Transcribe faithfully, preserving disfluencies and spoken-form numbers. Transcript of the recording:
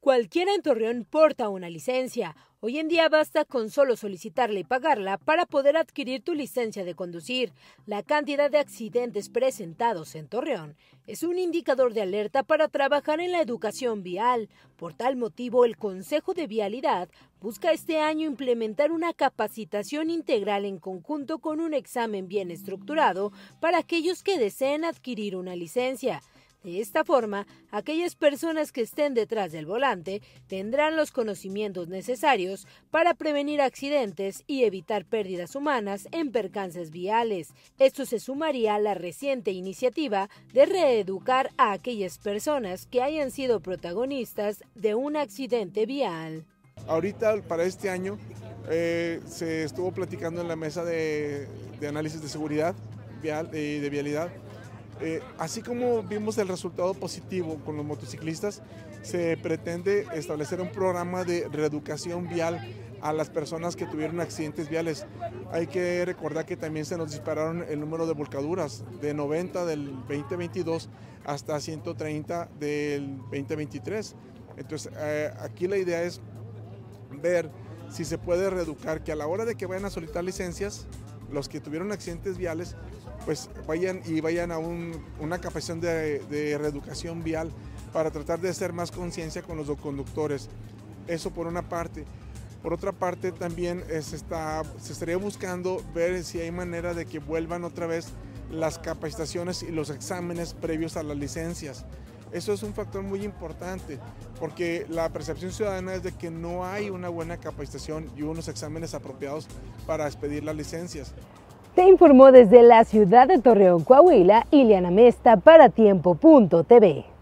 Cualquiera en Torreón porta una licencia. Hoy en día basta con solo solicitarla y pagarla para poder adquirir tu licencia de conducir. La cantidad de accidentes presentados en Torreón es un indicador de alerta para trabajar en la educación vial. Por tal motivo, el Consejo de Vialidad busca este año implementar una capacitación integral en conjunto con un examen bien estructurado para aquellos que deseen adquirir una licencia. De esta forma, aquellas personas que estén detrás del volante tendrán los conocimientos necesarios para prevenir accidentes y evitar pérdidas humanas en percances viales. Esto se sumaría a la reciente iniciativa de reeducar a aquellas personas que hayan sido protagonistas de un accidente vial. Ahorita, para este año, eh, se estuvo platicando en la mesa de, de análisis de seguridad vial y de, de vialidad. Eh, así como vimos el resultado positivo con los motociclistas, se pretende establecer un programa de reeducación vial a las personas que tuvieron accidentes viales. Hay que recordar que también se nos dispararon el número de volcaduras de noventa del veinte veintidós hasta ciento treinta del veinte veintitrés. Entonces, eh, aquí la idea es ver si se puede reeducar, que a la hora de que vayan a solicitar licencias, los que tuvieron accidentes viales, pues vayan y vayan a un, una capacitación de, de reeducación vial para tratar de hacer más conciencia con los conductores. Eso por una parte. Por otra parte también se, está, se estaría buscando ver si hay manera de que vuelvan otra vez las capacitaciones y los exámenes previos a las licencias. Eso es un factor muy importante porque la percepción ciudadana es de que no hay una buena capacitación y unos exámenes apropiados para expedir las licencias. Te informó desde la ciudad de Torreón, Coahuila, Ileana Mesta para tiempo punto t v.